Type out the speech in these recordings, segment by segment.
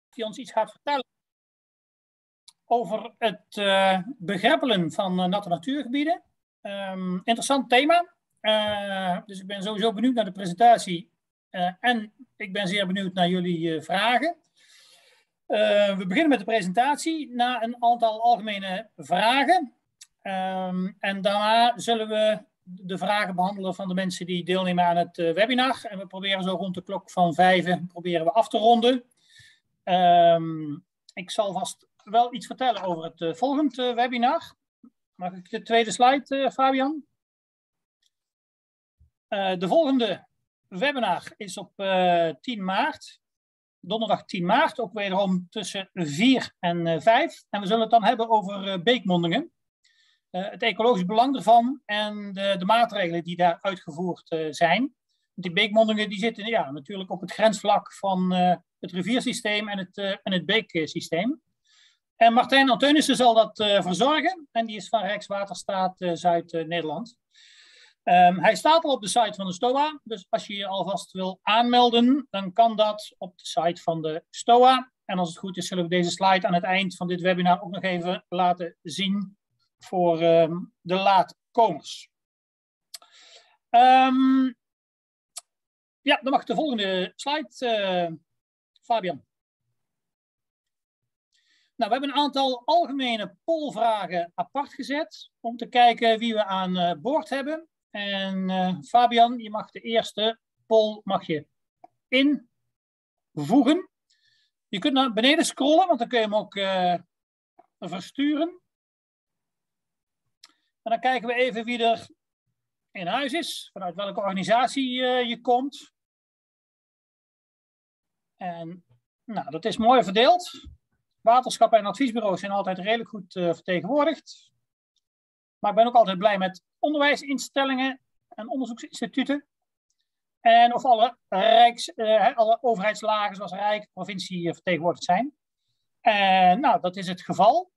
die ons iets gaat vertellen over het begreppelen van natte natuurgebieden. Interessant thema. Dus ik ben sowieso benieuwd naar de presentatie en ik ben zeer benieuwd naar jullie vragen. We beginnen met de presentatie na een aantal algemene vragen. En daarna zullen we de vragen behandelen van de mensen die deelnemen aan het webinar. En we proberen zo rond de klok van 5 proberen we af te ronden. Ik zal vast wel iets vertellen over het volgende webinar. Mag ik de tweede slide, Fabian? De volgende webinar is op 10 maart. Donderdag 10 maart, ook wederom tussen 4 en 5. En we zullen het dan hebben over beekmondingen. Het ecologisch belang ervan en de maatregelen die daar uitgevoerd zijn. Die beekmondingen die zitten natuurlijk op het grensvlak van het riviersysteem en het beeksysteem. En Martijn Anteunissen zal dat verzorgen en die is van Rijkswaterstaat Zuid-Nederland. Hij staat al op de site van de STOA, dus als je je alvast wil aanmelden, dan kan dat op de site van de STOA. En als het goed is, zullen we deze slide aan het eind van dit webinar ook nog even laten zien voor de laatkomers. Ja, dan mag de volgende slide, Fabian. Nou, we hebben een aantal algemene pollvragen apart gezet om te kijken wie we aan boord hebben. En Fabian, je mag de eerste poll invoegen. Je kunt naar beneden scrollen, want dan kun je hem ook versturen. En dan kijken we even wie er in huis is, vanuit welke organisatie je komt. En nou, dat is mooi verdeeld. Waterschappen en adviesbureaus zijn altijd redelijk goed vertegenwoordigd. Maar ik ben ook altijd blij met onderwijsinstellingen en onderzoeksinstituten. En of alle overheidslagen zoals Rijk, provincie vertegenwoordigd zijn. En nou, dat is het geval.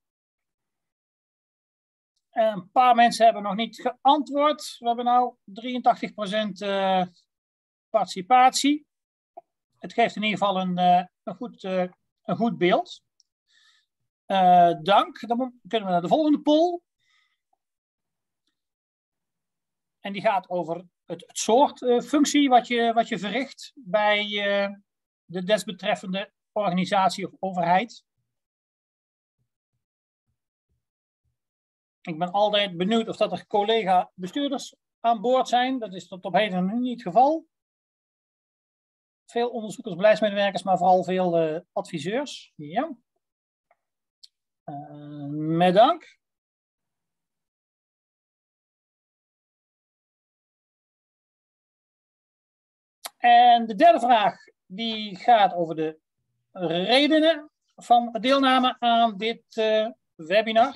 Een paar mensen hebben nog niet geantwoord. We hebben nu 83% participatie. Het geeft in ieder geval een goed beeld. Dank. Dan kunnen we naar de volgende poll. En die gaat over het soort functie wat je verricht bij de desbetreffende organisatie of overheid. Ik ben altijd benieuwd of dat er collega-bestuurders aan boord zijn. Dat is tot op heden nu niet het geval. Veel onderzoekers, beleidsmedewerkers, maar vooral veel adviseurs. Ja. Met dank. En de derde vraag die gaat over de redenen van deelname aan dit webinar.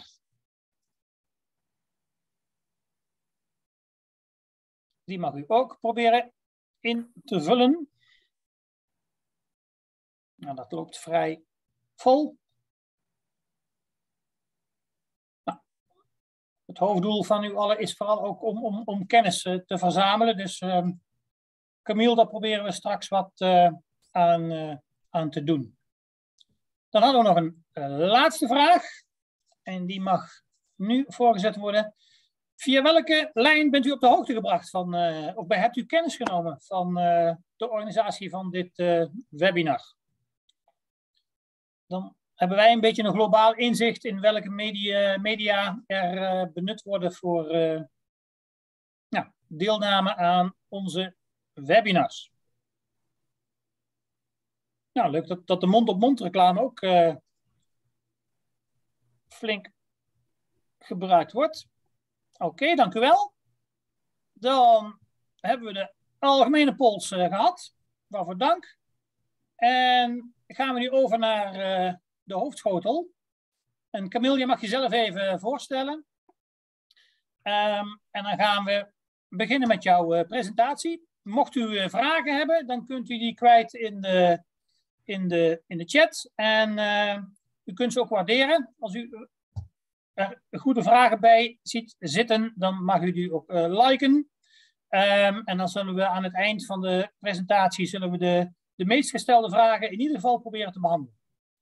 Die mag u ook proberen in te vullen. Nou, dat loopt vrij vol. Nou, het hoofddoel van u allen is vooral ook om kennis te verzamelen. Dus Camille, daar proberen we straks wat aan te doen. Dan hadden we nog een laatste vraag. En die mag nu voorgezet worden. Via welke lijn bent u op de hoogte gebracht van, of hebt u kennis genomen van de organisatie van dit webinar? Dan hebben wij een beetje een globaal inzicht in welke media er benut worden voor deelname aan onze webinars. Nou, leuk dat de mond-op-mond reclame ook flink gebruikt wordt. Oké, dank u wel. Dan hebben we de algemene polls gehad. Waarvoor dank. En gaan we nu over naar de hoofdschotel. En Camille, je mag jezelf even voorstellen. En dan gaan we beginnen met jouw presentatie. Mocht u vragen hebben, dan kunt u die kwijt in de chat. En u kunt ze ook waarderen. Als u er goede vragen bij ziet zitten, dan mag u die ook liken. En dan zullen we aan het eind van de presentatie de meest gestelde vragen in ieder geval proberen te behandelen.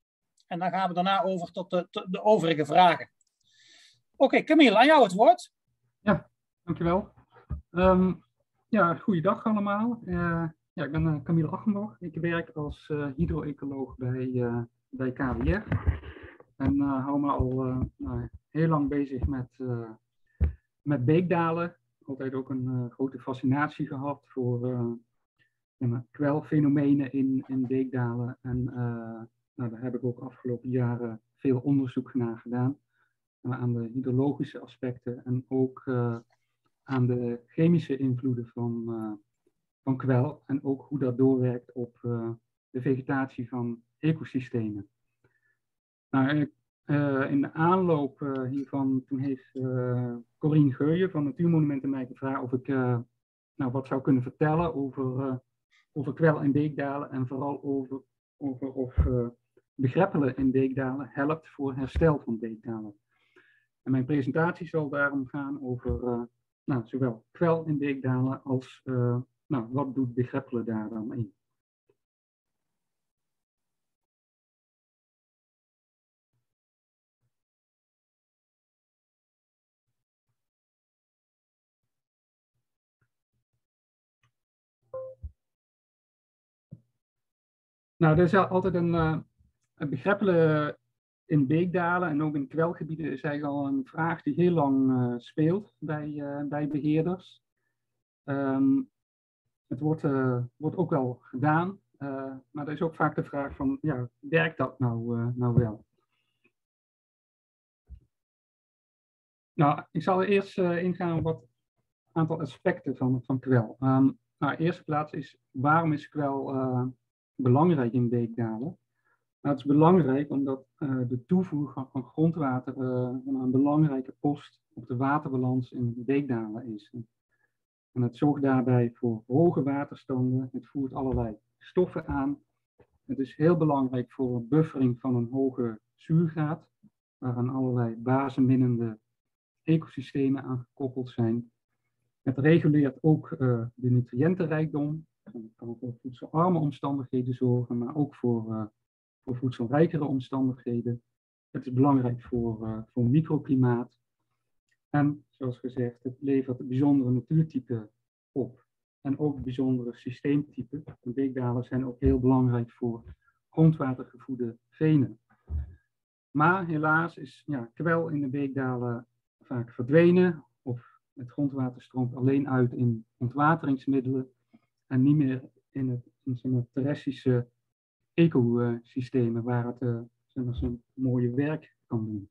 En dan gaan we daarna over tot de overige vragen. Oké, Camille, aan jou het woord. Ja, dankjewel. Ja, goeiedag allemaal. Ja, ik ben Camille Achenborg. Ik werk als hydro-ecoloog bij KWF. En hou me al heel lang bezig met beekdalen. Altijd ook een grote fascinatie gehad voor kwelfenomenen in beekdalen. En daar heb ik ook afgelopen jaren veel onderzoek naar gedaan. Aan de hydrologische aspecten en ook aan de chemische invloeden van kwel. En ook hoe dat doorwerkt op de vegetatie van ecosystemen. Nou, in de aanloop hiervan, toen heeft Corien Geuyen van Natuurmonumenten mij gevraagd of ik wat zou kunnen vertellen over kwel in beekdalen en vooral over of begreppelen in beekdalen helpt voor herstel van beekdalen. En mijn presentatie zal daarom gaan over zowel kwel in beekdalen als wat doet begreppelen daar dan in. Nou, er is altijd een begreppelen in beekdalen en ook in kwelgebieden is eigenlijk al een vraag die heel lang speelt bij beheerders. Het wordt ook wel gedaan, maar er is ook vaak de vraag van, ja, werkt dat nou wel? Nou, ik zal eerst ingaan op wat aantal aspecten van kwel. In de eerste plaats is, waarom is kwel belangrijk in beekdalen? Nou, het is belangrijk omdat de toevoer van grondwater een belangrijke post op de waterbalans in beekdalen is. En het zorgt daarbij voor hoge waterstanden, het voert allerlei stoffen aan. Het is heel belangrijk voor een buffering van een hoge zuurgraad, waaraan allerlei baseminnende ecosystemen aan gekoppeld zijn. Het reguleert ook de nutriëntenrijkdom. Het kan voor voedselarme omstandigheden zorgen, maar ook voor voedselrijkere omstandigheden. Het is belangrijk voor microklimaat. En zoals gezegd, het levert bijzondere natuurtypen op. En ook bijzondere systeemtypen. De beekdalen zijn ook heel belangrijk voor grondwatergevoede venen. Maar helaas is kwel in de beekdalen vaak verdwenen. Of het grondwater stroomt alleen uit in ontwateringsmiddelen. En niet meer in het terrestrische ecosystemen waar het zo'n mooie werk kan doen.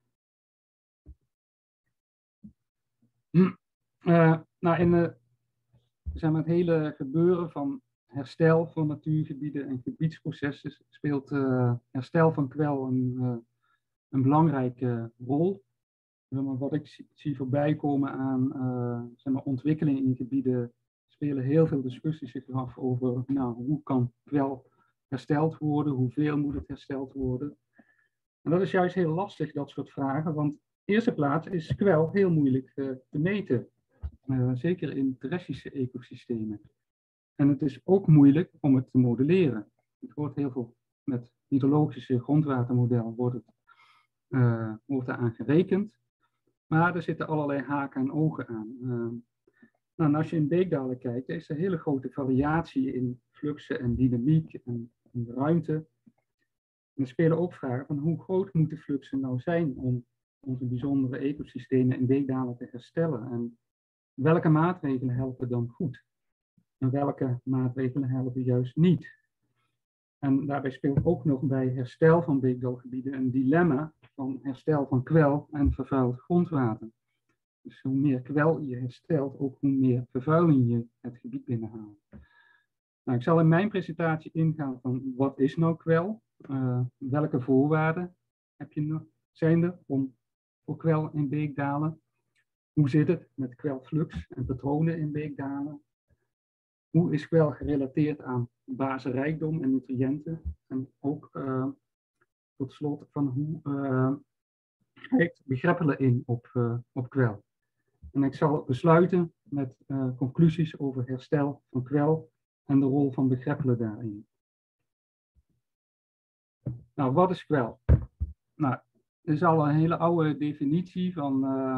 In het hele gebeuren van herstel van natuurgebieden en gebiedsprocessen speelt herstel van kwel een belangrijke rol. Wat ik zie voorbij komen aan ontwikkelingen in gebieden, spelen heel veel discussies zich af over hoe kan kwel hersteld worden, hoeveel moet het hersteld worden. En dat is juist heel lastig, dat soort vragen, want in de eerste plaats is kwel heel moeilijk te meten. Zeker in terrestrische ecosystemen. En het is ook moeilijk om het te modelleren. Het wordt heel veel met hydrologische grondwatermodel wordt er aan gerekend. Maar er zitten allerlei haken en ogen aan. En als je in beekdalen kijkt, is er hele grote variatie in fluxen en dynamiek en in de ruimte. En er spelen ook vragen van hoe groot moeten fluxen nou zijn om onze bijzondere ecosystemen in beekdalen te herstellen. En welke maatregelen helpen dan goed? En welke maatregelen helpen juist niet? En daarbij speelt ook nog bij herstel van beekdalgebieden een dilemma van herstel van kwel en vervuild grondwater. Dus hoe meer kwel je herstelt, ook hoe meer vervuiling je het gebied binnenhaalt. Nou, ik zal in mijn presentatie ingaan van wat is nou kwel? Welke voorwaarden zijn er voor kwel in beekdalen? Hoe zit het met kwelflux en patronen in beekdalen? Hoe is kwel gerelateerd aan basisrijkdom en nutriënten? En ook tot slot van hoe kijkt begreppelen in op kwel? En ik zal besluiten met conclusies over herstel van kwel en de rol van begreppelen daarin. Nou, wat is kwel? Nou, er is al een hele oude definitie van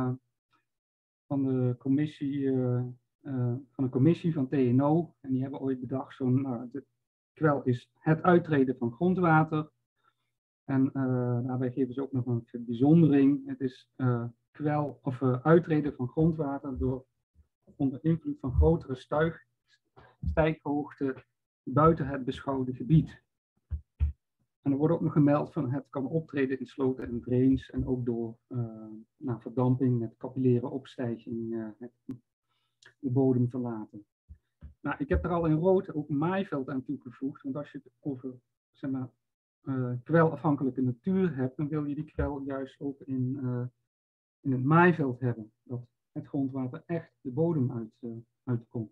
de commissie van TNO. En die hebben ooit bedacht, kwel is het uittreden van grondwater. En daarbij geven ze ook nog een bijzondering. Het is uittreden van grondwater onder invloed van grotere stijghoogte buiten het beschouwde gebied. En er wordt ook nog gemeld van het kan optreden in sloten en drains en ook door verdamping met capillaire opstijging de bodem verlaten. Nou, ik heb er al in rood ook een maaiveld aan toegevoegd, want als je het over kwelafhankelijke natuur hebt, dan wil je die kwel juist ook in het maaiveld hebben, dat het grondwater echt de bodem uitkomt.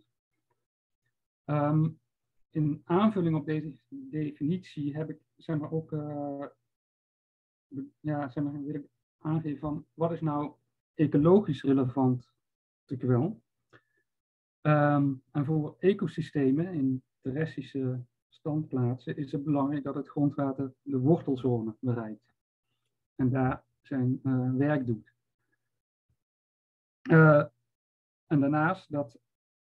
In aanvulling op deze definitie heb ik ook wil ik aangeven van wat is nou ecologisch relevant te kwel. En voor ecosystemen in terrestrische standplaatsen is het belangrijk dat het grondwater de wortelzone bereikt en daar zijn werk doet. En daarnaast dat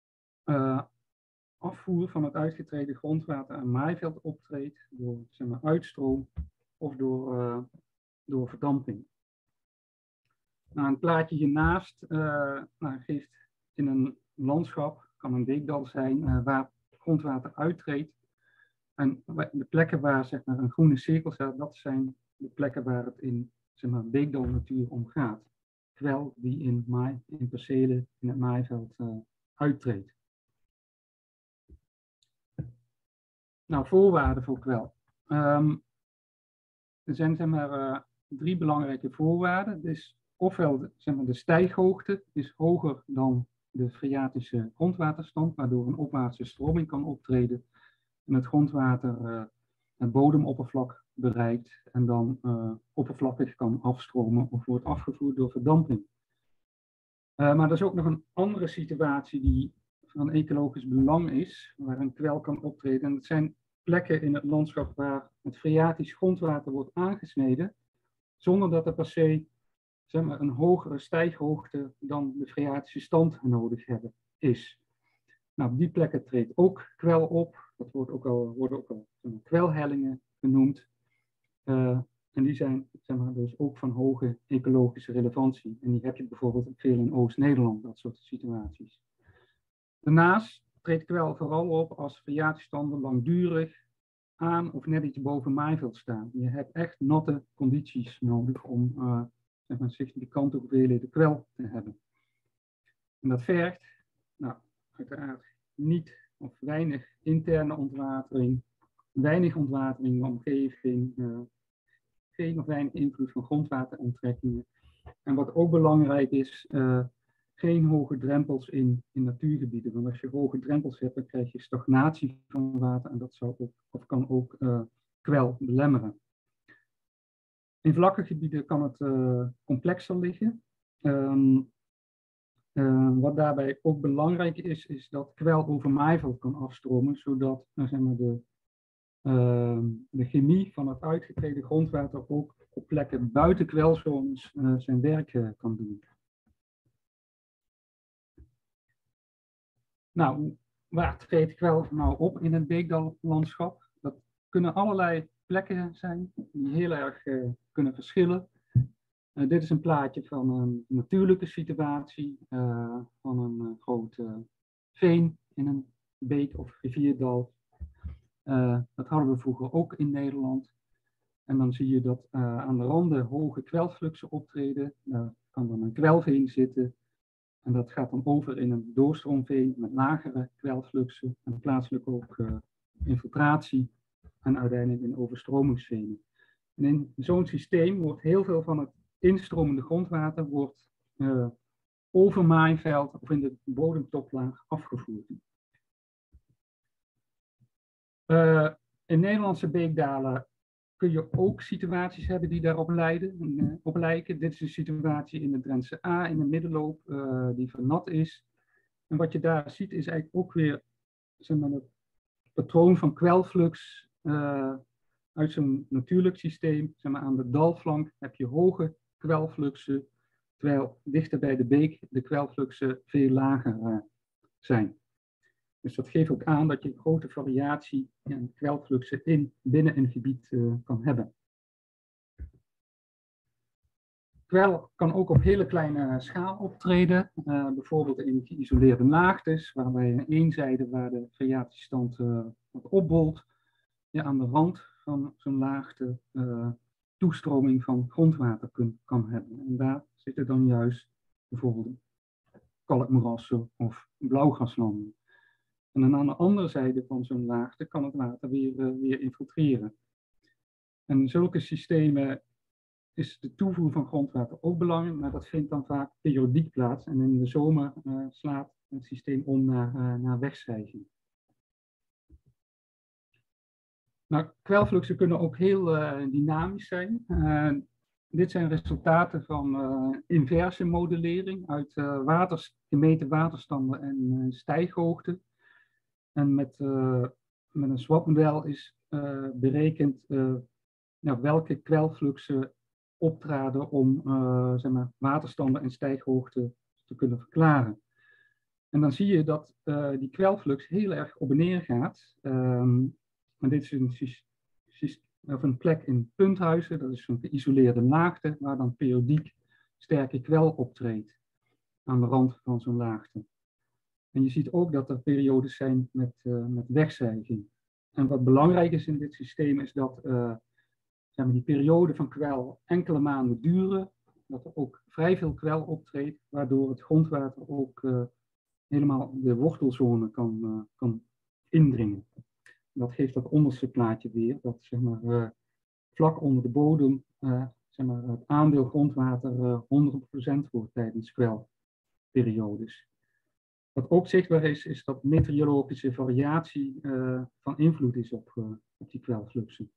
afvoer van het uitgetreden grondwater aan maaiveld optreedt door uitstroom of door verdamping. Nou, een plaatje hiernaast geeft in een landschap, kan een beekdal zijn, waar grondwater uittreedt. En de plekken waar een groene cirkel staat, dat zijn de plekken waar het in beekdalnatuur om gaat. Kwel die in percelen in het maaiveld uittreedt. Nou, voorwaarden voor kwel. Er zijn 3 belangrijke voorwaarden. Dus ofwel de stijghoogte is hoger dan de phreatische grondwaterstand, waardoor een opwaartse stroming kan optreden en het grondwater het bodemoppervlak bereikt en dan oppervlakkig kan afstromen of wordt afgevoerd door verdamping. Maar er is ook nog een andere situatie die van ecologisch belang is, waar een kwel kan optreden. En dat zijn plekken in het landschap waar het phreatisch grondwater wordt aangesneden, zonder dat er per se een hogere stijghoogte dan de phreatische stand nodig is. Nou, op die plekken treedt ook kwel op. Dat worden ook al kwelhellingen genoemd. En die zijn dus ook van hoge ecologische relevantie. En die heb je bijvoorbeeld veel in Oost-Nederland, dat soort situaties. Daarnaast treedt kwel vooral op als phreatische standen langdurig aan of net iets boven maaiveld staan. Je hebt echt natte condities nodig om significante hoeveelheden kwel te hebben. En dat vergt uiteraard niet of weinig interne ontwatering, weinig ontwatering in de omgeving, geen of weinig invloed van grondwateronttrekkingen. En wat ook belangrijk is, geen hoge drempels in natuurgebieden. Want als je hoge drempels hebt, dan krijg je stagnatie van water en dat kan ook kwel belemmeren. In vlakke gebieden kan het complexer liggen. Wat daarbij ook belangrijk is dat kwel over maaiveld kan afstromen, zodat de chemie van het uitgetreden grondwater ook op plekken buiten kwelzones zijn werk kan doen. Nou, waar treedt kwel nou op in het beekdallandschap? Dat kunnen allerlei plekken zijn die heel erg kunnen verschillen. Dit is een plaatje van een natuurlijke situatie, van een groot veen in een beek of rivierdal. Dat hadden we vroeger ook in Nederland. En dan zie je dat aan de randen hoge kwelfluxen optreden. Daar kan dan een kwelveen zitten. En dat gaat dan over in een doorstroomveen met lagere kwelfluxen. En plaatselijk ook infiltratie en uiteindelijk in overstromingsvenen. En in zo'n systeem wordt heel veel van het instromende grondwater over maaiveld of in de bodemtoplaag afgevoerd. In Nederlandse beekdalen kun je ook situaties hebben die daarop lijken. Dit is een situatie in de Drentse A, in de middenloop, die vernat is. En wat je daar ziet is eigenlijk ook weer het patroon van kwelflux uit zo'n natuurlijk systeem, zeg maar, aan de dalflank heb je hoge kwelfluxen, terwijl dichter bij de beek de kwelfluxen veel lager zijn. Dus dat geeft ook aan dat je een grote variatie in kwelfluxen binnen een gebied kan hebben. Kwel kan ook op hele kleine schaal optreden, bijvoorbeeld in geïsoleerde laagtes, waarbij aan één zijde waar de variatiestand wat opbolt, je aan de rand van zo'n laagte toestroming van grondwater kan hebben. En daar zitten dan juist bijvoorbeeld kalkmoerassen of blauwgraslanden. En dan aan de andere zijde van zo'n laagte kan het water weer infiltreren. En zulke systemen is de toevoer van grondwater ook belangrijk, maar dat vindt dan vaak periodiek plaats. En in de zomer slaat het systeem om naar wegstijging. Nou, kwelfluxen kunnen ook heel dynamisch zijn. Dit zijn resultaten van inverse modellering uit gemeten waterstanden en stijghoogte. En met een SWAP-model is berekend welke kwelfluxen optraden om zeg maar, waterstanden en stijghoogte te kunnen verklaren. En dan zie je dat die kwelflux heel erg op en neer gaat. Maar dit is een plek in punthuizen, dat is een geïsoleerde laagte, waar dan periodiek sterke kwel optreedt aan de rand van zo'n laagte. En je ziet ook dat er periodes zijn met wegstijging. En wat belangrijk is in dit systeem is dat zeg maar, die periode van kwel enkele maanden duren, dat er ook vrij veel kwel optreedt, waardoor het grondwater ook helemaal de wortelzone kan indringen. Dat geeft dat onderste plaatje weer, dat zeg maar, vlak onder de bodem zeg maar, het aandeel grondwater 100% wordt tijdens kwelperiodes. Wat ook zichtbaar is dat meteorologische variatie van invloed is op die kwelfluxen.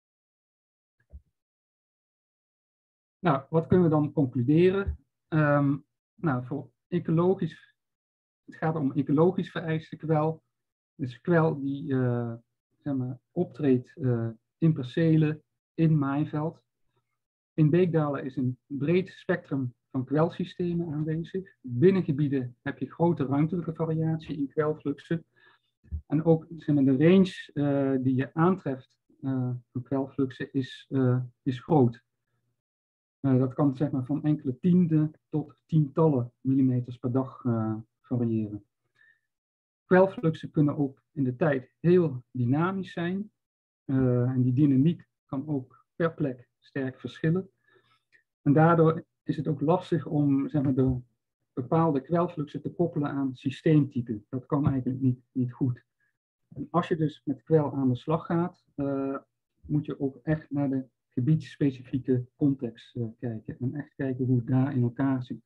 Nou, wat kunnen we dan concluderen? Nou, voor ecologisch, het gaat om ecologisch vereiste kwel. Dus kwel die zeg maar, optreedt in percelen, in maaiveld. In beekdalen is een breed spectrum van kwelsystemen aanwezig. Binnen gebieden heb je grote ruimtelijke variatie in kwelfluxen. En ook zeg maar, de range die je aantreft van kwelfluxen is groot. Dat kan zeg maar, van enkele tienden tot tientallen millimeters per dag variëren. Kwelfluxen kunnen ook in de tijd heel dynamisch zijn. En die dynamiek kan ook per plek sterk verschillen. En daardoor is het ook lastig om zeg maar, de bepaalde kwelfluxen te koppelen aan systeemtypen. Dat kan eigenlijk niet goed. En als je dus met kwel aan de slag gaat, moet je ook echt naar de gebiedsspecifieke context kijken. En echt kijken hoe het daar in elkaar zit.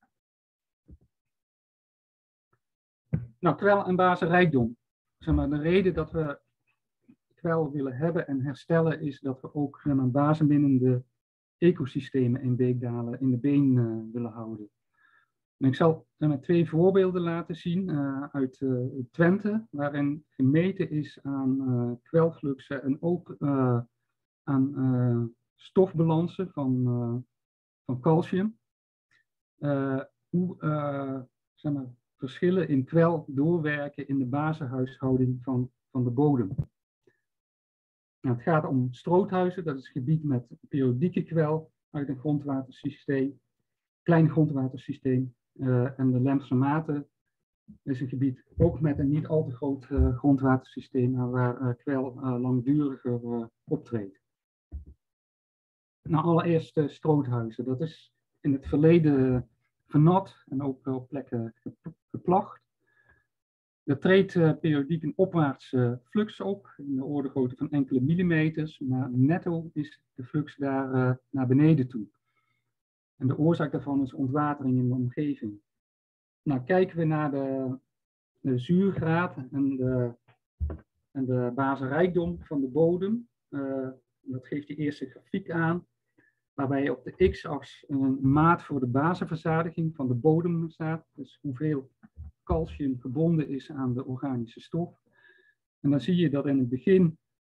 Nou, kwel en bazenrijkdom. Zeg maar, de reden dat we kwel willen hebben en herstellen is dat we ook zeg maar, bazenbindende ecosystemen in beekdalen in de been willen houden. En ik zal zeg maar, 2 voorbeelden laten zien uit Twente, waarin gemeten is aan kwelfluxen en ook aan stofbalansen van calcium. Hoe zeg maar, verschillen in kwel doorwerken in de bazenhuishouding van de bodem. Nou, het gaat om Stroothuizen, dat is het gebied met periodieke kwel uit een grondwatersysteem, klein grondwatersysteem. En de Lemse Maten is een gebied ook met een niet al te groot grondwatersysteem, maar waar kwel langduriger optreedt. Nou, allereerst Stroothuizen. Dat is in het verleden vernat en ook op plekken geplacht. Er treedt periodiek een opwaartse flux op, in de orde grootte van enkele millimeters, maar netto is de flux daar naar beneden toe. En de oorzaak daarvan is ontwatering in de omgeving. Nou, kijken we naar de zuurgraad en de bazenrijkdom van de bodem. Dat geeft die eerste grafiek aan, waarbij op de x-as een maat voor de bazenverzadiging van de bodem staat. Dus hoeveel calcium gebonden is aan de organische stof. En dan zie je dat in het begin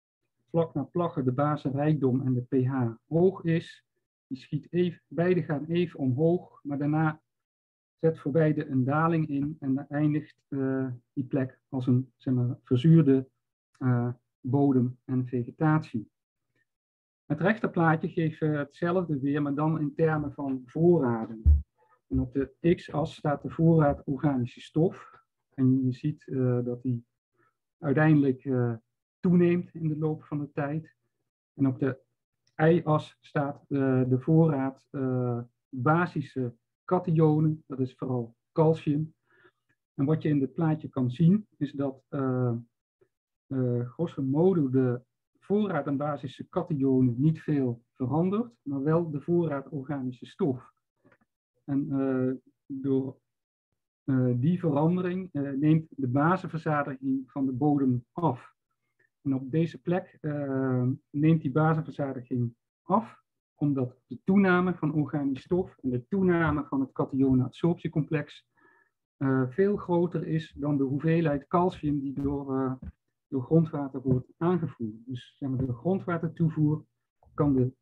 vlak na plaggen de basenrijkdom en de pH hoog is. Die schiet beide gaan even omhoog, maar daarna zet voor beide een daling in en dan eindigt die plek als een verzuurde bodem en vegetatie. Het rechterplaatje geeft hetzelfde weer, maar dan in termen van voorraden. En op de x-as staat de voorraad organische stof. En je ziet dat die uiteindelijk toeneemt in de loop van de tijd. En op de y-as staat de voorraad basische kationen, dat is vooral calcium. En wat je in dit plaatje kan zien, is dat grosso modo de voorraad aan basische kationen niet veel verandert, maar wel de voorraad organische stof. En door die verandering neemt de basenverzadiging van de bodem af. En op deze plek neemt die basenverzadiging af, omdat de toename van organisch stof en de toename van het kationenadsorptiecomplex veel groter is dan de hoeveelheid calcium die door grondwater wordt aangevoerd. Dus de grondwatertoevoer kan de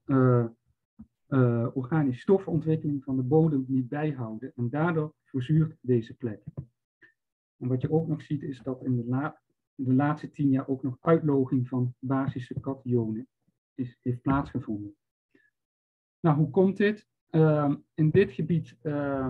organische stofontwikkeling van de bodem niet bijhouden en daardoor verzuurt deze plek. En wat je ook nog ziet is dat in de laatste 10 jaar ook nog uitloging van basische kationen heeft plaatsgevonden. Nou, hoe komt dit? In dit gebied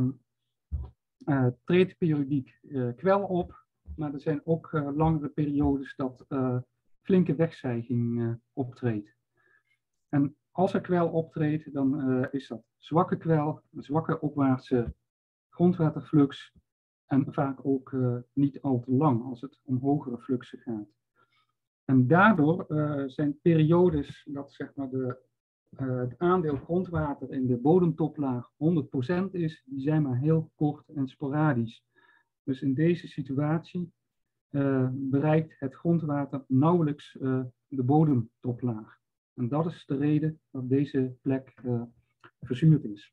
treedt periodiek kwel op, maar er zijn ook langere periodes dat flinke wegzijging optreedt. En als er kwel optreedt, dan is dat zwakke kwel, een zwakke opwaartse grondwaterflux en vaak ook niet al te lang als het om hogere fluxen gaat. En daardoor zijn periodes dat zeg maar het aandeel grondwater in de bodemtoplaag 100% is, die zijn maar heel kort en sporadisch. Dus in deze situatie bereikt het grondwater nauwelijks de bodemtoplaag. En dat is de reden dat deze plek verzuurd is.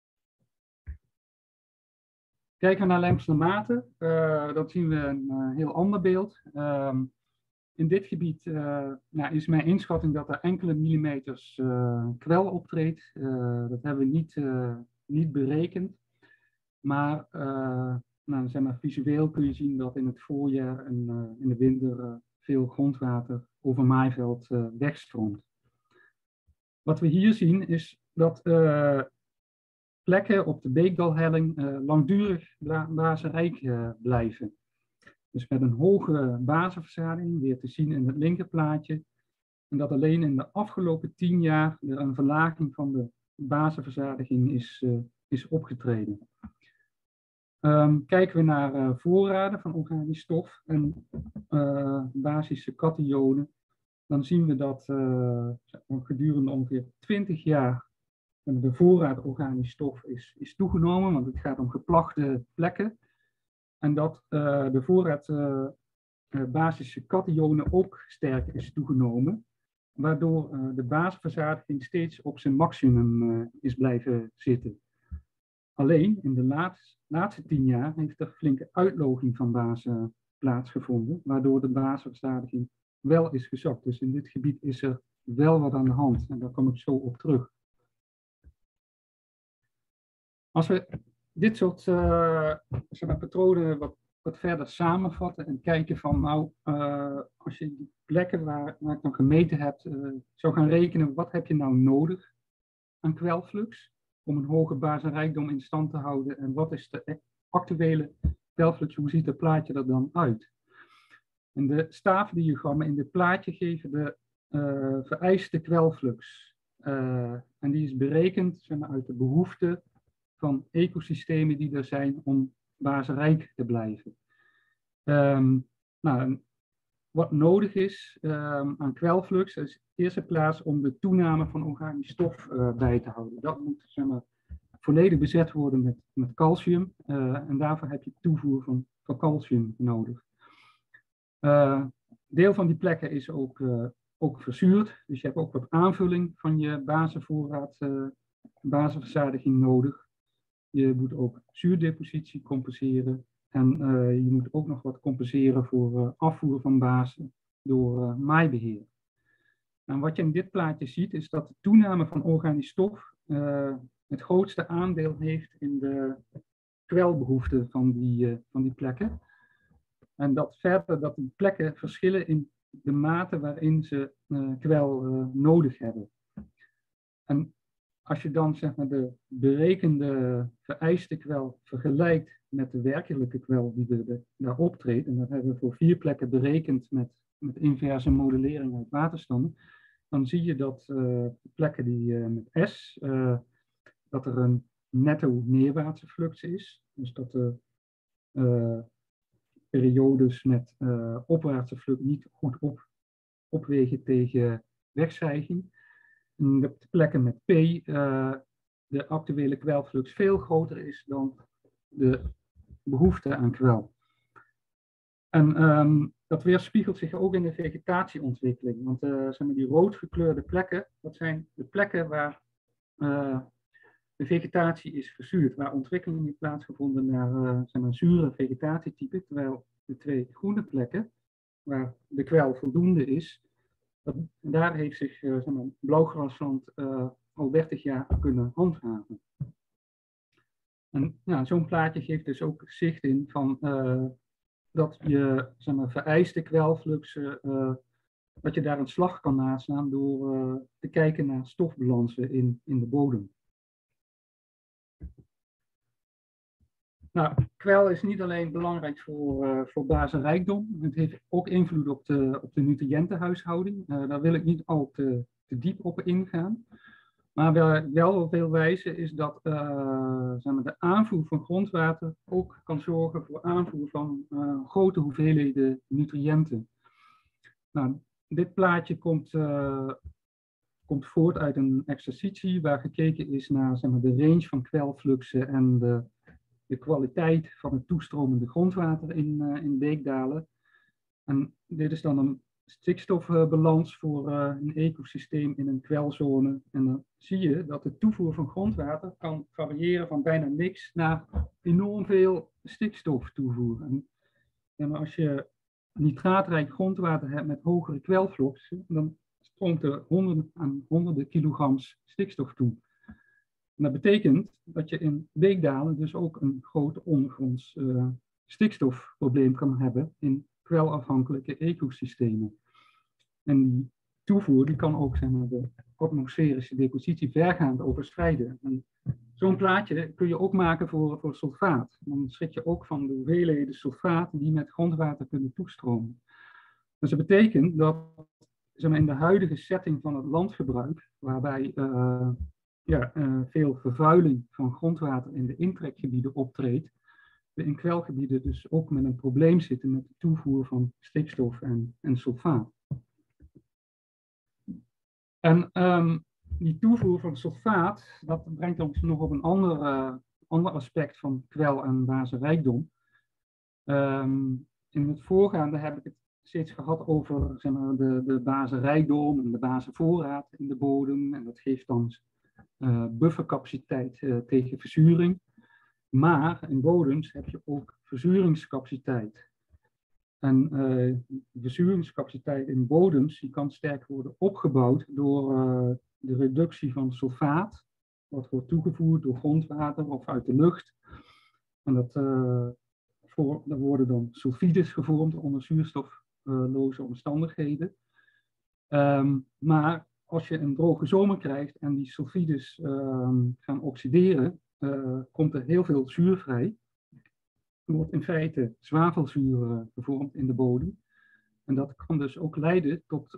Kijken we naar Lemstermaten, dan zien we een heel ander beeld. In dit gebied is mijn inschatting dat er enkele millimeters kwel optreedt. Dat hebben we niet berekend. Maar, zeg maar visueel kun je zien dat in het voorjaar en in de winter veel grondwater over maaiveld wegstroomt. Wat we hier zien is dat plekken op de Beekdalhelling langdurig basenrijk blijven. Dus met een hoge basenverzadiging, weer te zien in het linkerplaatje. En dat alleen in de afgelopen 10 jaar er een verlaging van de basenverzadiging is opgetreden. Kijken we naar voorraden van organisch stof en basische kationen, dan zien we dat gedurende ongeveer 20 jaar de voorraad organisch stof is toegenomen, want het gaat om geplagde plekken. En dat de voorraad basische kationen ook sterk is toegenomen, waardoor de basisverzadiging steeds op zijn maximum is blijven zitten. Alleen in de laatste 10 jaar heeft er flinke uitloging van basen plaatsgevonden, waardoor de basisverzadiging wel is gezakt. Dus in dit gebied is er wel wat aan de hand en daar kom ik zo op terug. Als we dit soort patronen wat verder samenvatten en kijken van als je die plekken waar ik dan gemeten heb, zou gaan rekenen, wat heb je nou nodig aan kwelflux om een hoge basenrijkdom in stand te houden en wat is de actuele kwelflux, hoe ziet het plaatje er dan uit? En de staafdiagrammen in dit plaatje geven de vereiste kwelflux en die is berekend uit de behoefte van ecosystemen die er zijn om basenrijk te blijven. Wat nodig is aan kwelflux is in de eerste plaats om de toename van organisch stof bij te houden. Dat moet volledig bezet worden met calcium en daarvoor heb je toevoer van calcium nodig. Deel van die plekken is ook verzuurd, dus je hebt ook wat aanvulling van je basisvoorraad, basisverzadiging nodig. Je moet ook zuurdepositie compenseren en je moet ook nog wat compenseren voor afvoer van basen door maaibeheer. En wat je in dit plaatje ziet, is dat de toename van organisch stof het grootste aandeel heeft in de kwelbehoeften van die plekken. En dat verder dat die plekken verschillen in de mate waarin ze kwel nodig hebben. En als je dan zeg maar, de berekende vereiste kwel vergelijkt met de werkelijke kwel die daar optreedt, en dat hebben we voor 4 plekken berekend met inverse modellering uit waterstanden, dan zie je dat de plekken die met S, dat er een netto neerwaartse flux is. Dus dat de periodes met opwaartse flux niet goed opwegen tegen wegstijging. En de plekken met P, de actuele kwelflux veel groter is dan de behoefte aan kwel. En dat weerspiegelt zich ook in de vegetatieontwikkeling. Want zeg maar, die rood gekleurde plekken, dat zijn de plekken waar de vegetatie is verzuurd, waar ontwikkeling heeft plaatsgevonden naar zeg maar, zure vegetatietypen, terwijl de 2 groene plekken, waar de kwel voldoende is, daar heeft zich zeg maar, blauwgrasland al 30 jaar kunnen handhaven. En ja, zo'n plaatje geeft dus ook zicht in van dat je zeg maar, vereiste kwelfluxen, dat je daar een slag kan naslaan door te kijken naar stofbalansen in de bodem. Nou, kwel is niet alleen belangrijk voor basenrijkdom, het heeft ook invloed op de nutriëntenhuishouding. Daar wil ik niet al te diep op ingaan. Maar wel veel wijzen is dat zeg maar, de aanvoer van grondwater ook kan zorgen voor aanvoer van grote hoeveelheden nutriënten. Nou, dit plaatje komt voort uit een exercitie waar gekeken is naar zeg maar, de range van kwelfluxen en de kwaliteit van het toestromende grondwater in beekdalen. En dit is dan een stikstofbalans voor een ecosysteem in een kwelzone. En dan zie je dat de toevoer van grondwater kan variëren van bijna niks naar enorm veel stikstoftoevoer. En als je nitraatrijk grondwater hebt met hogere kwelfluxen, dan stroomt er honderden kilograms stikstof toe. En dat betekent dat je in beekdalen dus ook een groot ondergronds stikstofprobleem kan hebben in kwelafhankelijke ecosystemen. En die toevoer die kan ook zeg maar, de atmosferische depositie vergaand overschrijden. Zo'n plaatje kun je ook maken voor sulfaat. Dan schrik je ook van de hoeveelheden sulfaat die met grondwater kunnen toestromen. Dus dat betekent dat zeg maar, in de huidige setting van het landgebruik, waarbij veel vervuiling van grondwater in de intrekgebieden optreedt, we in kwelgebieden dus ook met een probleem zitten met de toevoer van stikstof en sulfaat. En die toevoer van sulfaat, dat brengt ons nog op een ander aspect van kwel- en basenrijkdom. In het voorgaande heb ik het steeds gehad over zeg maar, de basenrijkdom en de basenvoorraad in de bodem. En dat geeft dan buffercapaciteit tegen verzuring. Maar in bodems heb je ook verzuringscapaciteit. En de verzuringscapaciteit in bodems die kan sterk worden opgebouwd door de reductie van sulfaat, wat wordt toegevoerd door grondwater of uit de lucht. En daar worden dan sulfides gevormd onder zuurstofloze omstandigheden. Maar als je een droge zomer krijgt en die sulfides gaan oxideren, komt er heel veel zuur vrij. Er wordt in feite zwavelzuur gevormd in de bodem. En dat kan dus ook leiden tot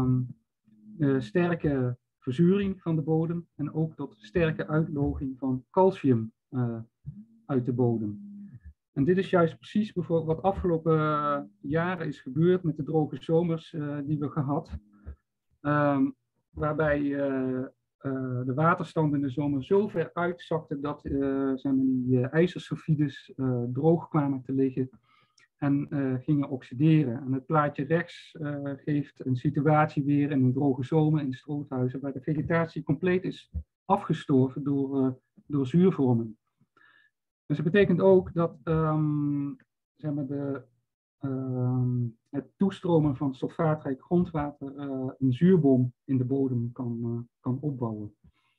sterke verzuring van de bodem en ook tot sterke uitloging van calcium uit de bodem. En dit is juist precies bijvoorbeeld wat afgelopen jaren is gebeurd met de droge zomers die we gehad. Waarbij de waterstand in de zomer zo ver uitzakte dat die ijzersulfides droog kwamen te liggen en gingen oxideren. En het plaatje rechts geeft een situatie weer in een droge zomer in Stroothuizen waar de vegetatie compleet is afgestorven door zuurvorming. Dus dat betekent ook dat zeg maar het toestromen van sulfaatrijk grondwater een zuurbom in de bodem kan opbouwen.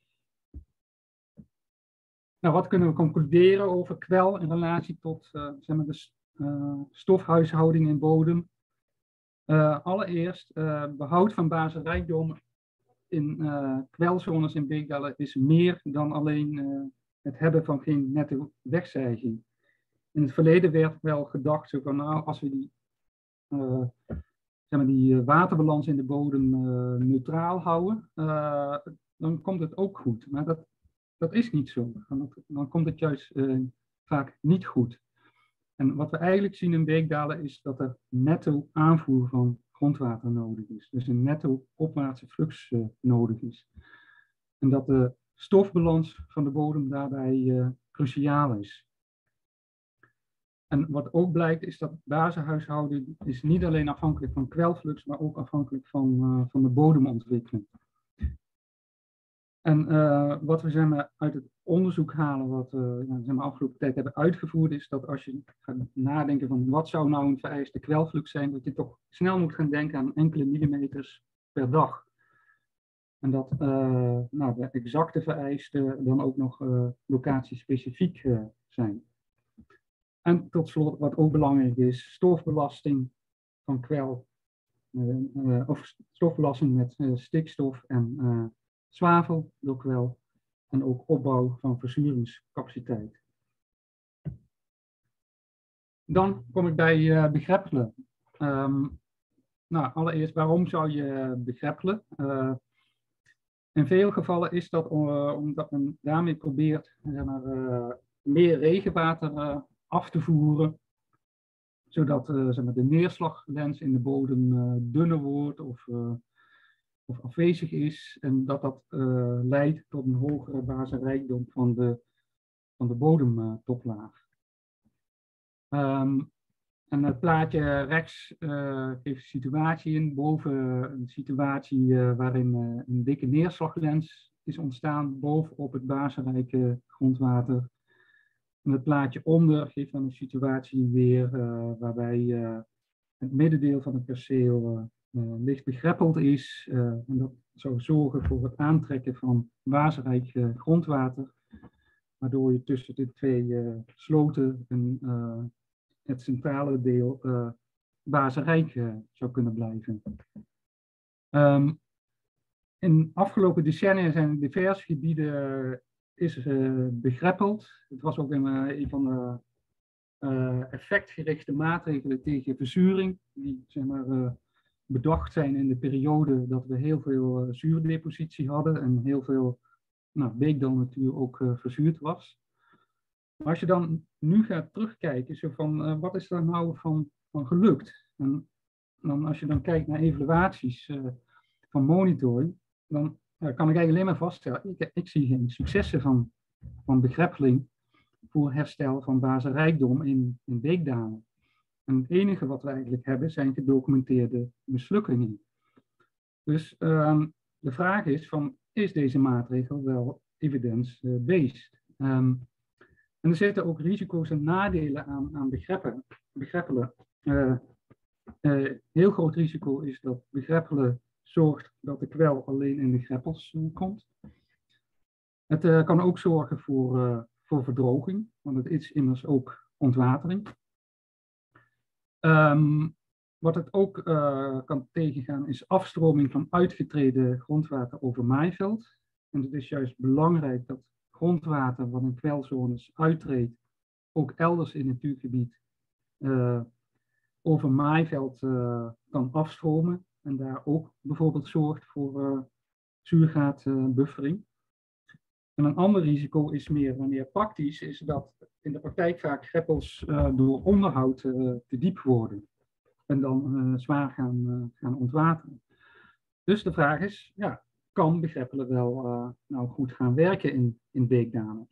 Nou, wat kunnen we concluderen over kwel in relatie tot zeg maar de stofhuishouding in bodem? Allereerst, behoud van basisrijkdom in kwelzones in beekdalen is meer dan alleen het hebben van geen netto wegzijging. In het verleden werd wel gedacht, zo van, nou, als we die waterbalans in de bodem neutraal houden, dan komt het ook goed. Maar dat is niet zo. Dan komt het juist vaak niet goed. En wat we eigenlijk zien in beekdalen is dat er netto aanvoer van grondwater nodig is. Dus een netto opwaartse flux nodig is. En dat de stofbalans van de bodem daarbij cruciaal is. En wat ook blijkt is dat basishuishouding is niet alleen afhankelijk van kwelflux, maar ook afhankelijk van de bodemontwikkeling. En wat we uit het onderzoek halen, wat we afgelopen tijd hebben uitgevoerd, is dat als je gaat nadenken van wat zou nou een vereiste kwelflux zijn, dat je toch snel moet gaan denken aan enkele millimeters per dag. En dat de exacte vereisten dan ook nog locatiespecifiek zijn. En tot slot, wat ook belangrijk is, stofbelasting van kwel, of stofbelasting met stikstof en zwavel door kwel, en ook opbouw van verzuringscapaciteit. Dan kom ik bij begreppelen. Allereerst, waarom zou je begreppelen? In veel gevallen is dat omdat men daarmee probeert meer regenwater af te voeren, zodat de neerslaglens in de bodem dunner wordt of afwezig is, en dat leidt tot een hogere basisrijkdom van de bodemtoplaag. En het plaatje rechts geeft een situatie in, boven een situatie waarin een dikke neerslaglens is ontstaan bovenop het basisrijke grondwater. En het plaatje onder geeft dan een situatie weer waarbij het middendeel van het perceel licht begreppeld is. En dat zou zorgen voor het aantrekken van basisrijk grondwater, waardoor je tussen de twee sloten het centrale deel basisrijk zou kunnen blijven. In afgelopen decennia zijn diverse gebieden begreppeld. Het was ook een van de effectgerichte maatregelen tegen verzuring, die bedacht zijn in de periode dat we heel veel zuurdepositie hadden en heel veel beekdalnatuur ook verzuurd was. Maar als je dan nu gaat terugkijken, zo van wat is daar nou van gelukt? En dan als je dan kijkt naar evaluaties van monitoring, dan kan ik eigenlijk alleen maar vaststellen, ik zie geen successen van begreppeling voor herstel van basisrijkdom in beekdalen. En het enige wat we eigenlijk hebben zijn gedocumenteerde mislukkingen. Dus de vraag is van, is deze maatregel wel evidence-based? En er zitten ook risico's en nadelen aan begreppelen. Heel groot risico is dat begreppelen zorgt dat de kwel alleen in de greppels komt. Het kan ook zorgen voor verdroging, want het is immers ook ontwatering. Wat het ook kan tegengaan is afstroming van uitgetreden grondwater over maaiveld. En het is juist belangrijk dat grondwater wat in kwelzones uittreedt, ook elders in het natuurgebied over maaiveld kan afstromen. En daar ook bijvoorbeeld zorgt voor zuurgraadbuffering. En een ander risico is meer praktisch, is dat in de praktijk vaak greppels door onderhoud te diep worden. En dan zwaar gaan ontwateren. Dus de vraag is, ja, kan begreppelen wel nou goed gaan werken in beekdalen?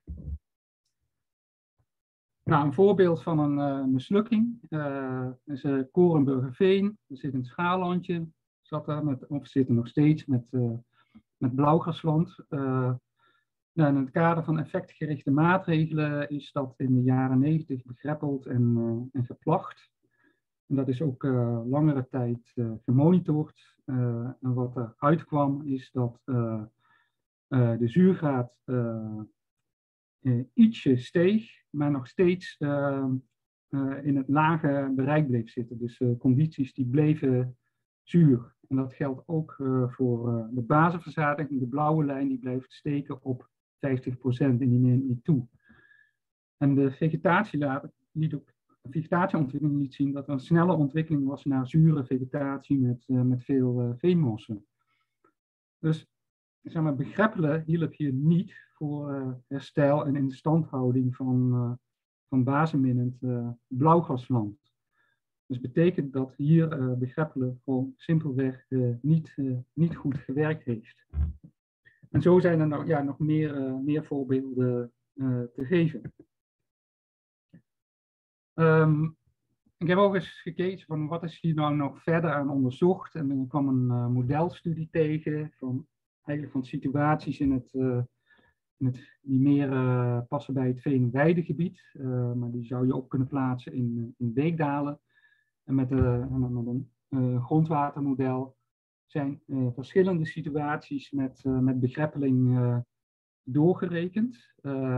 Nou, een voorbeeld van een mislukking is Korenburgerveen. Er zit een schaalandje, zit er nog steeds met blauwgrasland. In het kader van effectgerichte maatregelen is dat in de jaren 90 begreppeld en geplacht. En dat is ook langere tijd gemonitord. En wat er uitkwam is dat de zuurgraad ietsje steeg, maar nog steeds in het lage bereik bleef zitten. Dus condities die bleven zuur. En dat geldt ook voor de basisverzadiging. De blauwe lijn die blijft steken op 50% en die neemt niet toe. En de vegetatieontwikkeling liet zien dat er een snelle ontwikkeling was naar zure vegetatie met veel veenmossen. Dus zeg maar, begreppelen hielp hier niet voor herstel en instandhouding van baseminnend blauwgrasland. Dus betekent dat hier begreppelen gewoon simpelweg niet goed gewerkt heeft. En zo zijn er nou, nog meer voorbeelden te geven. Ik heb ook eens gekeken van wat is hier nou nog verder aan onderzocht. En er kwam een modelstudie tegen van situaties die meer passen bij het veen-weidegebied. Maar die zou je ook kunnen plaatsen in beekdalen. En met een grondwatermodel zijn verschillende situaties met begreppeling doorgerekend.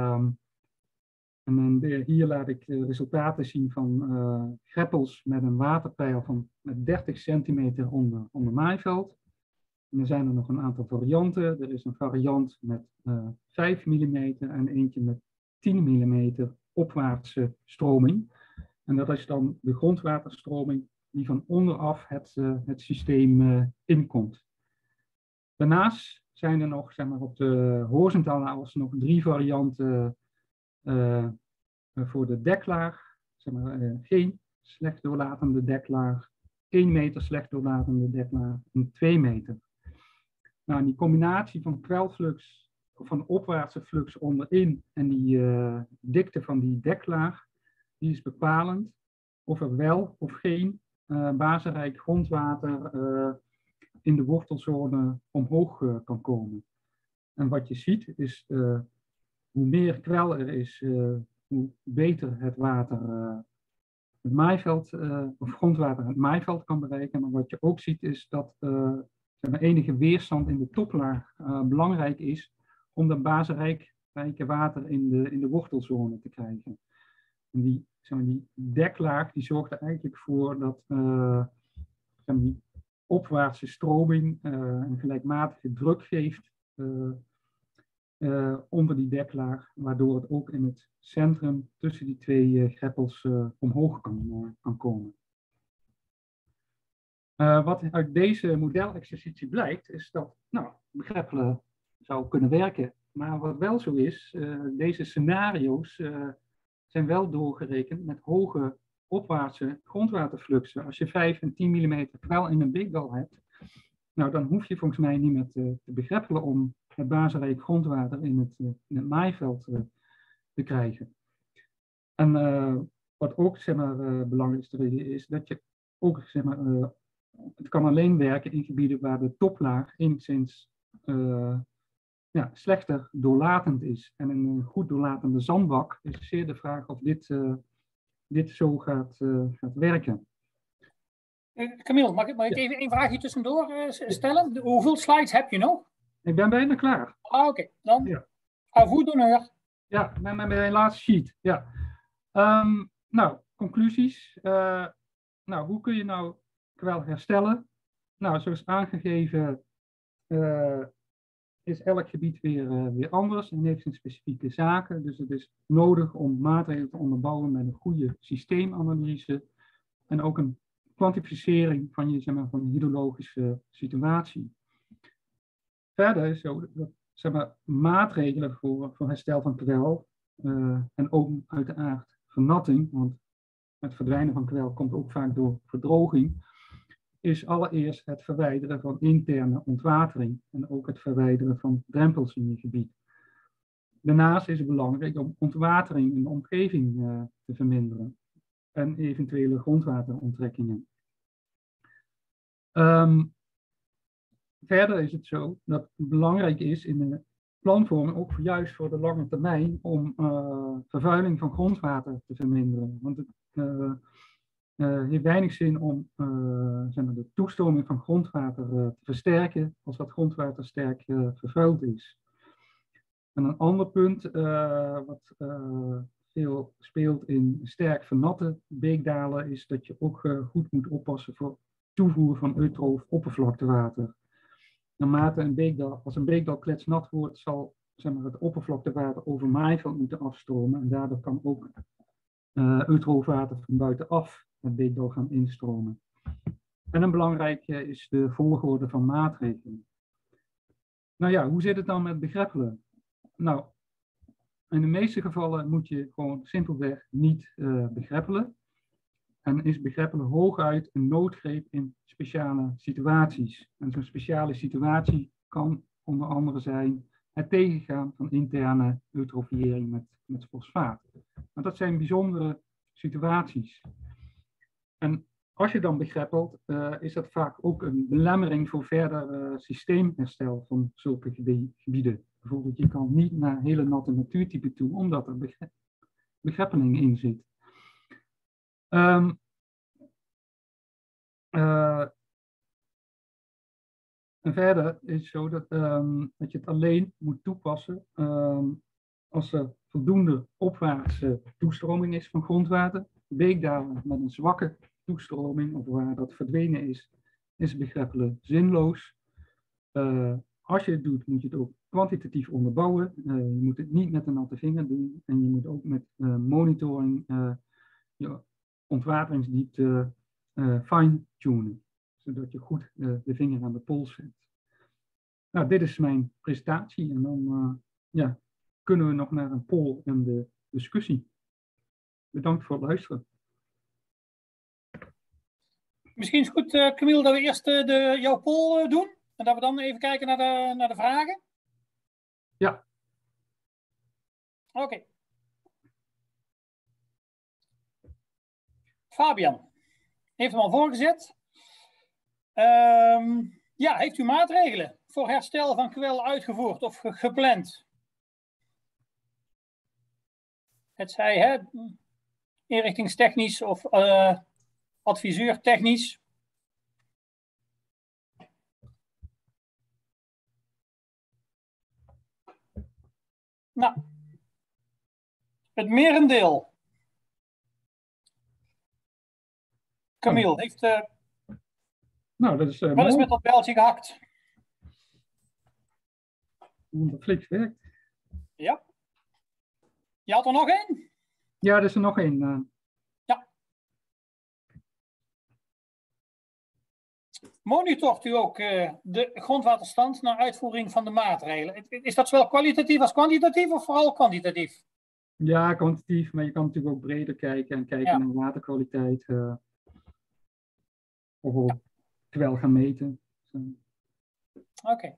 Hier laat ik resultaten zien van greppels met een waterpeil van 30 centimeter onder maaiveld. En er zijn er nog een aantal varianten. Er is een variant met 5 mm en eentje met 10 mm opwaartse stroming. En dat is dan de grondwaterstroming die van onderaf het systeem inkomt. Daarnaast zijn er nog, zeg maar, op de horizontale as nog 3 varianten voor de deklaag. Zeg maar, geen slecht doorlatende deklaag, 1 meter slecht doorlatende deklaag en 2 meter. Nou, die combinatie van kwelflux, of van opwaartse flux onderin en die dikte van die deklaag, die is bepalend of er wel of geen basenrijk grondwater in de wortelzone omhoog kan komen. En wat je ziet is, hoe meer kwel er is, hoe beter het water het maaiveld, of grondwater het maaiveld kan bereiken. Maar wat je ook ziet is dat enige weerstand in de toplaag belangrijk is om dat basenrijke water in de wortelzone te krijgen. En die deklaag die zorgt er eigenlijk voor dat die opwaartse stroming een gelijkmatige druk geeft onder die deklaag, waardoor het ook in het centrum tussen die 2 greppels omhoog kan komen. Wat uit deze modelexercitie blijkt, is dat begreppelen zou kunnen werken. Maar wat wel zo is, deze scenario's zijn wel doorgerekend met hoge opwaartse grondwaterfluxen. Als je 5 en 10 mm kwel in een beekdal hebt, nou, dan hoef je volgens mij niet meer te begreppelen om het basenrijk grondwater in het maaiveld te krijgen. En wat ook, zeg maar, belangrijkste is dat je ook, zeg maar, het kan alleen werken in gebieden waar de toplaag enigszins slechter doorlatend is. En een goed doorlatende zandbak is zeer de vraag of dit zo gaat werken. Camille, mag ik even een vraagje tussendoor stellen? Hoeveel slides heb je nog? Ik ben bijna klaar. Oké. Dan à vous d'honneur. Ja, met mijn laatste sheet. Ja. Nou, conclusies. Hoe kun je nou kwel herstellen? Nou, zoals aangegeven is elk gebied weer anders en heeft zijn specifieke zaken. Dus het is nodig om maatregelen te onderbouwen met een goede systeemanalyse en ook een kwantificering van de hydrologische situatie. Verder is zo dat maatregelen voor herstel van kwel en ook uiteraard vernatting, want het verdwijnen van kwel komt ook vaak door verdroging, is allereerst het verwijderen van interne ontwatering en ook het verwijderen van drempels in je gebied. Daarnaast is het belangrijk om ontwatering in de omgeving te verminderen en eventuele grondwateronttrekkingen. Verder is het zo dat het belangrijk is in de planvorming, ook juist voor de lange termijn, om vervuiling van grondwater te verminderen. Want heeft weinig zin om zeg maar de toestroming van grondwater te versterken als dat grondwater sterk vervuild is. En een ander punt wat veel speelt in sterk vernatte beekdalen is dat je ook goed moet oppassen voor toevoer van eutroof oppervlaktewater. Naarmate een beekdal, als een beekdal kletsnat wordt, zal zeg maar, het oppervlaktewater over maaiveld moeten afstromen en daardoor kan ook eutroofwater van buitenaf het beekdal gaan instromen. En een belangrijke is de volgorde van maatregelen. Nou ja, hoe zit het dan met begreppelen? Nou, in de meeste gevallen moet je gewoon simpelweg niet begreppelen. En is begreppelen hooguit een noodgreep in speciale situaties. En zo'n speciale situatie kan onder andere zijn het tegengaan van interne eutrofiëring met fosfaat. Maar dat zijn bijzondere situaties. En als je dan begreppelt, is dat vaak ook een belemmering voor verder systeemherstel van zulke gebieden. Bijvoorbeeld, je kan niet naar hele natte natuurtypen toe, omdat er begreppeling in zit. En verder is het zo dat je het alleen moet toepassen als er voldoende opwaartse toestroming is van grondwater. Beekdalen met een zwakke toestroming, of waar dat verdwenen is begreppelen zinloos. Als je het doet, moet je het ook kwantitatief onderbouwen. Je moet het niet met een natte vinger doen. En je moet ook met monitoring je ontwateringsdiepte fine-tunen. Zodat je goed de vinger aan de pols zet. Nou, dit is mijn presentatie. En dan ja, kunnen we nog naar een poll en de discussie. Bedankt voor het luisteren. Misschien is het goed, Camille, dat we eerst jouw poll doen. En dat we dan even kijken naar de vragen. Ja. Oké. Fabian heeft hem al voorgezet. Ja, heeft u maatregelen voor herstel van kwel uitgevoerd of gepland? Het zij inrichtingstechnisch of adviseurtechnisch. Nou, het merendeel. Camille heeft nou, dat is wel eens met dat beltje gehakt. Dat flink werkt. Ja. Je had er nog één? Ja, er is er nog één. Ja. Monitort u ook de grondwaterstand naar uitvoering van de maatregelen? Is dat zowel kwalitatief als kwantitatief of vooral kwantitatief? Ja, kwantitatief, maar je kan natuurlijk ook breder kijken en kijken naar waterkwaliteit. Of ook kwel gaan meten. Oké.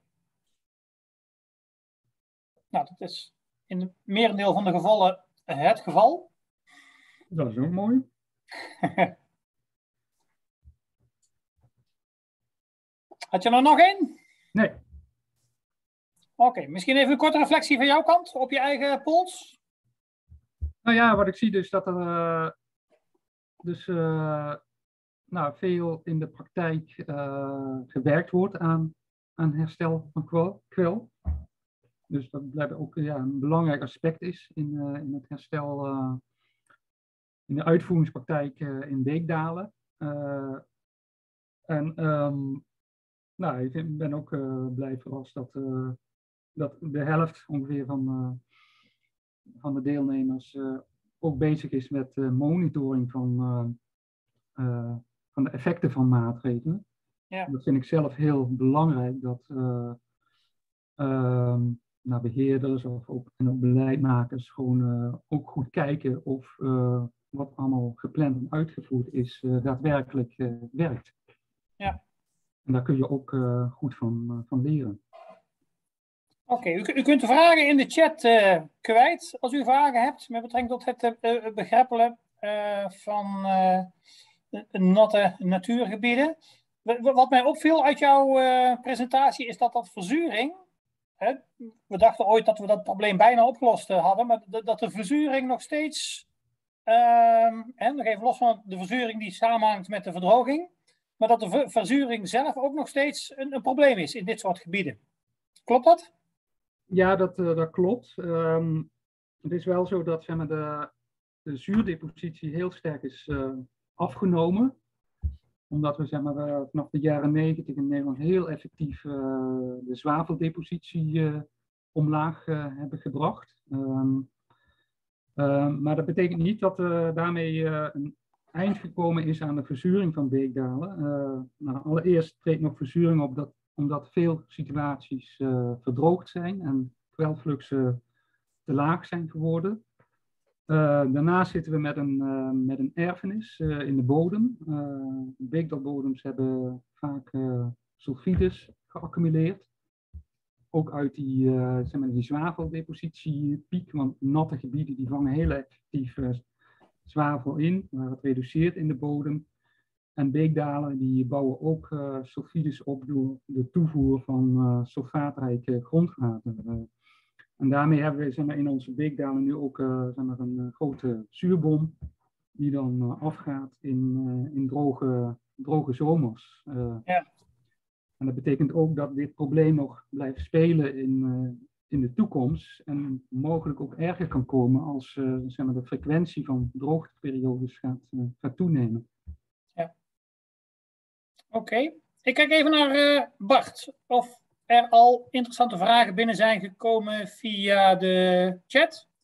Nou, dat is in het merendeel van de gevallen het geval. Dat is ook mooi. Had je er nog één? Nee. Oké, misschien even een korte reflectie van jouw kant op je eigen pols. Nou ja, wat ik zie dus dat er nou, veel in de praktijk gewerkt wordt aan herstel van kwel. Dus dat blijkt ook een belangrijk aspect is in het herstel, in de uitvoeringspraktijk in beekdalen. Nou, ik ben ook blij verrast dat de helft ongeveer van de deelnemers ook bezig is met monitoring van de effecten van maatregelen. Ja. Dat vind ik zelf heel belangrijk, dat beheerders en ook beleidmakers gewoon ook goed kijken of wat allemaal gepland en uitgevoerd is daadwerkelijk werkt. Ja. En daar kun je ook goed van leren. Oké, u kunt de vragen in de chat kwijt als u vragen hebt met betrekking tot het begreppelen van natte natuurgebieden. Wat mij opviel uit jouw presentatie is dat verzuring, we dachten ooit dat we dat probleem bijna opgelost hadden, maar dat de verzuring nog steeds en nog even los van de verzuring die samenhangt met de verdroging, maar dat de verzuring zelf ook nog steeds een probleem is in dit soort gebieden. Klopt dat? Ja, dat klopt. Het is wel zo dat zeg maar, de zuurdepositie heel sterk is afgenomen. Omdat we zeg maar, vanaf de jaren 90 in Nederland heel effectief de zwaveldepositie omlaag hebben gebracht. Maar dat betekent niet dat daarmee een eind gekomen is aan de verzuring van beekdalen. Nou, allereerst treedt nog verzuring op omdat veel situaties verdroogd zijn en kwelfluxen te laag zijn geworden. Daarnaast zitten we met een erfenis in de bodem. Beekdalbodems hebben vaak sulfides geaccumuleerd. Ook uit die zwaveldepositiepiek, want natte gebieden die vangen heel effectief zwavel in, waar het reduceert in de bodem. En beekdalen die bouwen ook sulfides op door de toevoer van sulfaatrijke grondwater. En daarmee hebben we zeg maar, in onze beekdalen nu ook zeg maar, een grote zuurbom die dan afgaat in droge zomers. Ja. En dat betekent ook dat dit probleem nog blijft spelen in de toekomst en mogelijk ook erger kan komen als zeg maar, de frequentie van droogteperiodes gaat toenemen. Ja. Oké. Ik kijk even naar Bart. Of er al interessante vragen binnen zijn gekomen via de chat?